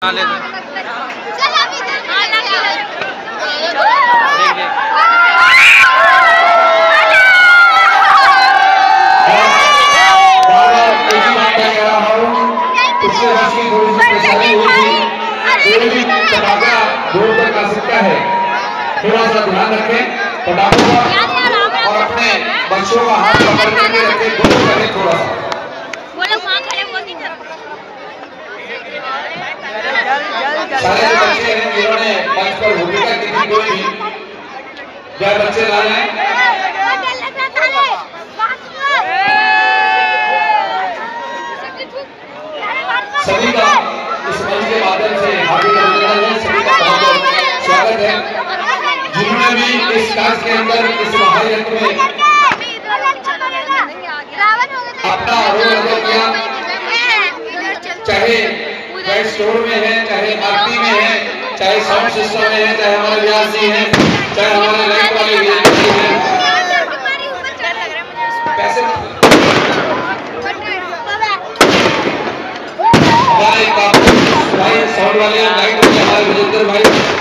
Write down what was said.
है, थोड़ा सा ध्यान रखें पटाखों का और अपने बच्चों का हाथ पकड़ के रखें, दूर करें थोड़ा सा। सारे बच्चे हैं जिन्होंने मंच पर भूमिका की थी, कोई भी जय बच्चे ला जाए। सभी का इस मंच के माध्यम से हार्दिक अभिनंदन है, सभी का बहुत स्वागत है जिन्होंने भी इस काज के अंदर इस महायज्ञ में अपना रोल अदा किया, चाहे बैक स्टोर में है, चाहे आरती में है, चाहे साउंड सिस्टम में है, चाहे हमारे व्यास जी हैं, चाहे हमारे लाइट वाले वीआईपी हैं। पैसे हमारे भाई साउंड वाले, लाइट वाले हमारे विजेंद्र भाई